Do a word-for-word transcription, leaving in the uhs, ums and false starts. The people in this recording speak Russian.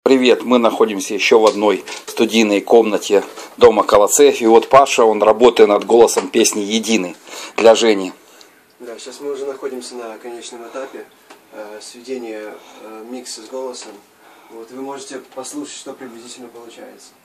Привет, мы находимся еще в одной студийной комнате дома Колоцеев. И вот Паша, он работает над голосом песни «Единый» для Жени. Да, сейчас мы уже находимся на конечном этапе э, сведения э, микса с голосом. Вот, вы можете послушать, что приблизительно получается.